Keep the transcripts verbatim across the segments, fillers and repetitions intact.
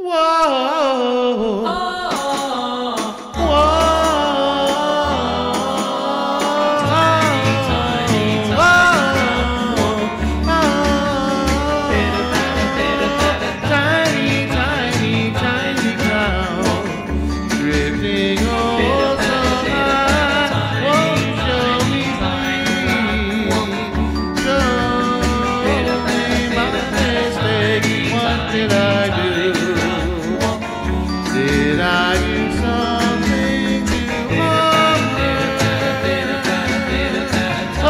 Did I do? Did I do something to harm her? Oh,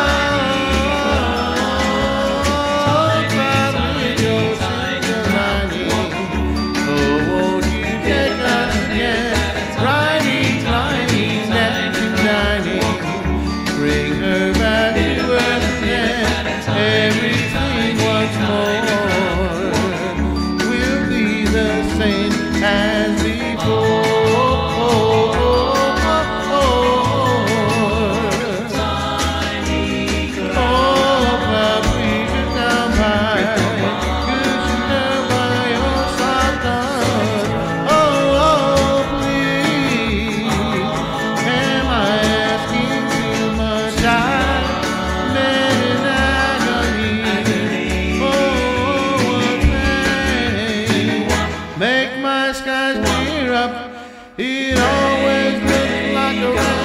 probably you're single, honey. Oh, won't you take us again? Riding, climbing, dancing, dining. Bring her back to earth again. Everything once more as before. Oh, Paprika down by, cushion down by your soft arms. Oh, oh, please, am I asking too much? I've been in agony. Oh, one thing, make my skies clear up. It always looks like a